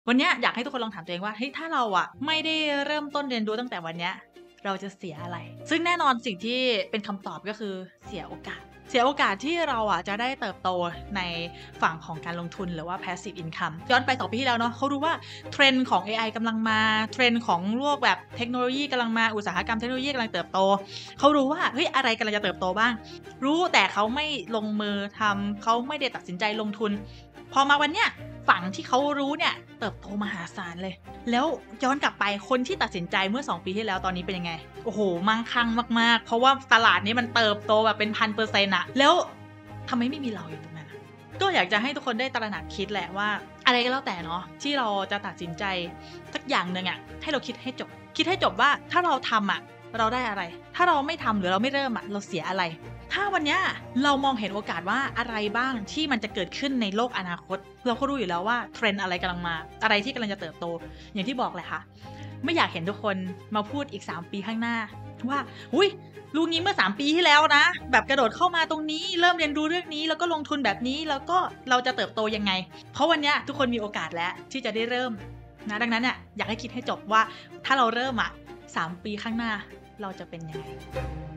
วันนี้อยากให้ทุกคนลองถามตัวเองว่าเฮ้ยถ้าเราอะไม่ได้เริ่มต้นเรียนรู้ตั้งแต่วันนี้เราจะเสียอะไรซึ่งแน่นอนสิ่งที่เป็นคำตอบก็คือเสียโอกาสที่เราอะจะได้เติบโตในฝั่งของการลงทุนหรือว่า passive income ย้อนไป2 ปีที่แล้วเนาะเขารู้ว่าเทรนด์ของ AI กำลังมาเทรนด์ของโลกแบบเทคโนโลยีกำลังมาอุตสาหกรรมเทคโนโลยีกำลังเติบโตเขารู้ว่าเฮ้ยอะไรกำลังจะเติบโตบ้างรู้แต่เขาไม่ลงมือทำเขาไม่ได้ตัดสินใจลงทุนพอมาวันเนี้ยฝั่งที่เขารู้เนี่ยเติบโตมหาศาลเลยแล้วย้อนกลับไปคนที่ตัดสินใจเมื่อ2 ปีที่แล้วตอนนี้เป็นยังไงโอ้โหมั่งคั่งมากๆเพราะว่าตลาดนี้มันเติบโตแบบเป็น 1,000% อะแล้วทำไมไม่มีเราอยู่ตรงนั้นก็อยากจะให้ทุกคนได้ตระหนักคิดแหละว่าอะไรก็แล้วแต่เนาะที่เราจะตัดสินใจสักอย่างหนึ่งอะให้เราคิดให้จบว่าถ้าเราทำอะเราได้อะไรถ้าเราไม่ทำหรือเราไม่เริ่มอะเราเสียอะไรถ้าวันนี้เรามองเห็นโอกาสว่าอะไรบ้างที่มันจะเกิดขึ้นในโลกอนาคตเราก็รู้อยู่แล้วว่าเทรนด์อะไรกำลังมาอะไรที่กำลังจะเติบโตอย่างที่บอกแหละค่ะไม่อยากเห็นทุกคนมาพูดอีก3 ปีข้างหน้าว่าอุ๊ยรู้งี้เมื่อ3 ปีที่แล้วนะแบบกระโดดเข้ามาตรงนี้เริ่มเรียนรู้เรื่องนี้แล้วก็ลงทุนแบบนี้แล้วก็เราจะเติบโตยังไงเพราะวันนี้ทุกคนมีโอกาสแล้วที่จะได้เริ่มนะดังนั้นเนี่ยอยากให้คิดให้จบว่าถ้าเราเริ่ม3 ปีข้างหน้าเราจะเป็นยังไง